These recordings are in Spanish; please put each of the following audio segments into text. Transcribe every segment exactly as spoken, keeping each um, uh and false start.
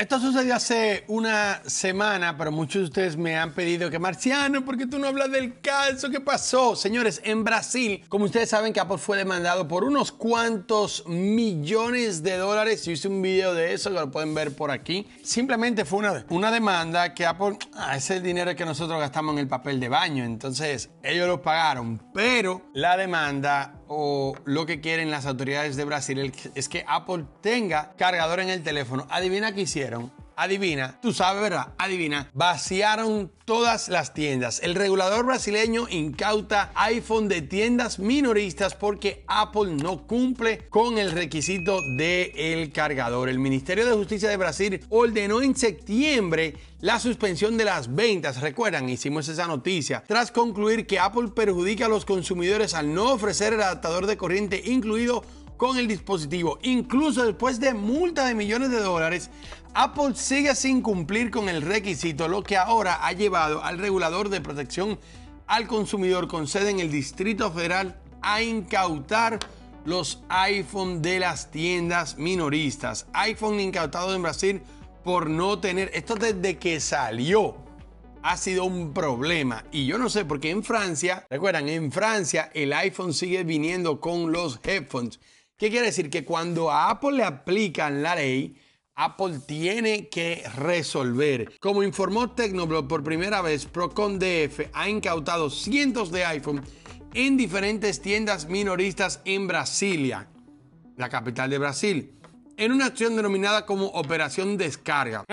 Esto sucedió hace una semana, pero muchos de ustedes me han pedido que, Marciano, ¿por qué tú no hablas del caso? ¿Qué pasó? Señores, en Brasil, como ustedes saben que Apple fue demandado por unos cuantos millones de dólares. Yo hice un video de eso que lo pueden ver por aquí. Simplemente fue una, una demanda que Apple, ah, es el dinero que nosotros gastamos en el papel de baño. Entonces, ellos lo pagaron. Pero la demanda o lo que quieren las autoridades de Brasil es que Apple tenga cargador en el teléfono. Adivina qué hicieron. Adivina, tú sabes, ¿verdad? Adivina. Vaciaron todas las tiendas. El regulador brasileño incauta iPhone de tiendas minoristas porque Apple no cumple con el requisito del cargador. El Ministerio de Justicia de Brasil ordenó en septiembre la suspensión de las ventas. Recuerdan, hicimos esa noticia. Tras concluir que Apple perjudica a los consumidores al no ofrecer el adaptador de corriente incluido con el dispositivo. Incluso después de multa de millones de dólares, Apple sigue sin cumplir con el requisito, lo que ahora ha llevado al regulador de protección al consumidor con sede en el Distrito Federal a incautar los iPhone de las tiendas minoristas. iPhone incautado en Brasil por no tener, esto desde que salió ha sido un problema. Y yo no sé, porque en Francia, recuerdan, en Francia el iPhone sigue viniendo con los headphones. ¿Qué quiere decir? Que cuando a Apple le aplican la ley, Apple tiene que resolver. Como informó Tecnoblog por primera vez, Procon D F ha incautado cientos de iPhone en diferentes tiendas minoristas en Brasilia, la capital de Brasil, en una acción denominada como Operación Descarga.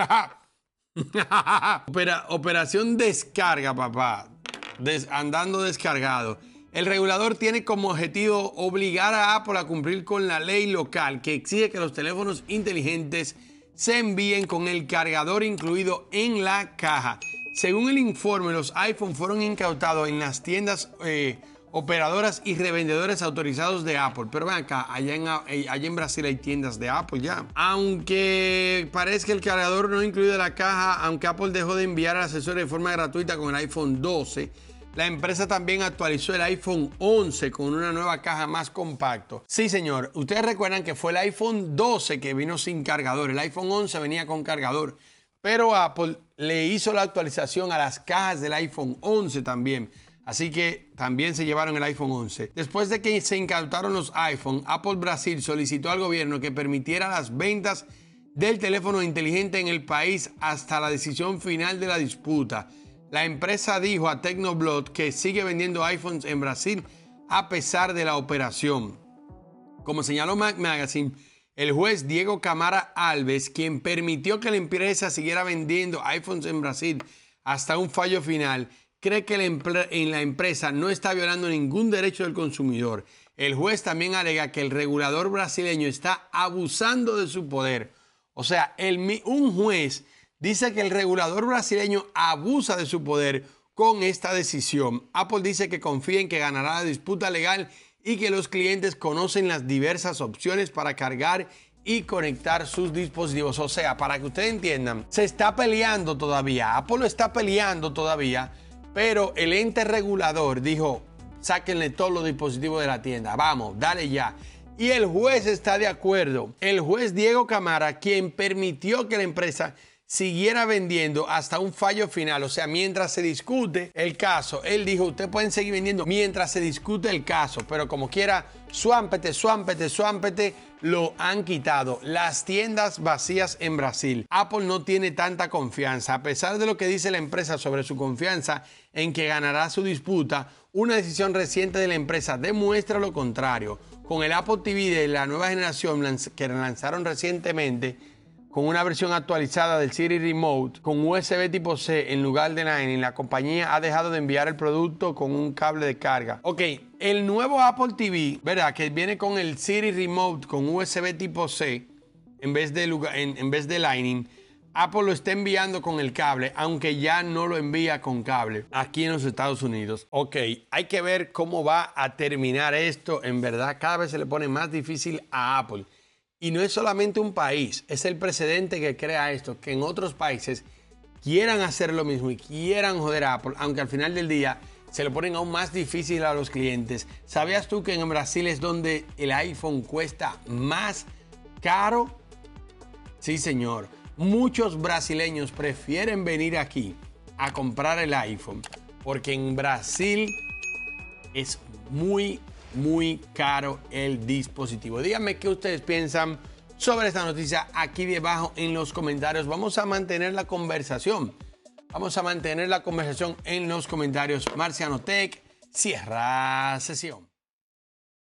Opera, operación Descarga, papá. Des, andando descargado. El regulador tiene como objetivo obligar a Apple a cumplir con la ley local que exige que los teléfonos inteligentes se envíen con el cargador incluido en la caja. Según el informe, los iPhone fueron incautados en las tiendas eh, operadoras y revendedores autorizados de Apple. Pero ven acá, allá en, allá en Brasil hay tiendas de Apple ya. Aunque parece que el cargador no incluido en la caja, aunque Apple dejó de enviar al asesor de forma gratuita con el iPhone doce, la empresa también actualizó el iPhone once con una nueva caja más compacto. Sí, señor. Ustedes recuerdan que fue el iPhone doce que vino sin cargador. El iPhone once venía con cargador. Pero Apple le hizo la actualización a las cajas del iPhone once también. Así que también se llevaron el iPhone once. Después de que se incautaron los iPhone, Apple Brasil solicitó al gobierno que permitiera las ventas del teléfono inteligente en el país hasta la decisión final de la disputa. La empresa dijo a Tecnoblog que sigue vendiendo iPhones en Brasil a pesar de la operación. Como señaló Mac Magazine, el juez Diego Camara Alves, quien permitió que la empresa siguiera vendiendo iPhones en Brasil hasta un fallo final, cree que la, en la empresa no está violando ningún derecho del consumidor. El juez también alega que el regulador brasileño está abusando de su poder. O sea, el, un juez dice que el regulador brasileño abusa de su poder con esta decisión. Apple dice que confía en que ganará la disputa legal y que los clientes conocen las diversas opciones para cargar y conectar sus dispositivos. O sea, para que ustedes entiendan, se está peleando todavía. Apple lo está peleando todavía, pero el ente regulador dijo, sáquenle todos los dispositivos de la tienda. Vamos, dale ya. Y el juez está de acuerdo. El juez Diego Camara, quien permitió que la empresa siguiera vendiendo hasta un fallo final, o sea, mientras se discute el caso. Él dijo, ustedes pueden seguir vendiendo mientras se discute el caso, pero como quiera, suámpete, suámpete, suámpete, lo han quitado. Las tiendas vacías en Brasil. Apple no tiene tanta confianza. A pesar de lo que dice la empresa sobre su confianza en que ganará su disputa, una decisión reciente de la empresa demuestra lo contrario. Con el Apple T V de la nueva generación que lanzaron recientemente, con una versión actualizada del Siri Remote con U S B tipo C en lugar de Lightning, la compañía ha dejado de enviar el producto con un cable de carga. Ok, el nuevo Apple T V, ¿verdad? Que viene con el Siri Remote con U S B tipo C en vez de, en, en vez de Lightning, Apple lo está enviando con el cable, aunque ya no lo envía con cable aquí en los Estados Unidos. Ok, hay que ver cómo va a terminar esto. En verdad, cada vez se le pone más difícil a Apple. Y no es solamente un país, es el precedente que crea esto, que en otros países quieran hacer lo mismo y quieran joder a Apple, aunque al final del día se lo ponen aún más difícil a los clientes. ¿Sabías tú que en Brasil es donde el iPhone cuesta más caro? Sí, señor. muchos brasileños prefieren venir aquí a comprar el iPhone porque en Brasil es muy, muy caro el dispositivo. Díganme qué ustedes piensan sobre esta noticia aquí debajo en los comentarios. Vamos a mantener la conversación. Vamos a mantener la conversación en los comentarios. Marciano Tech cierra sesión.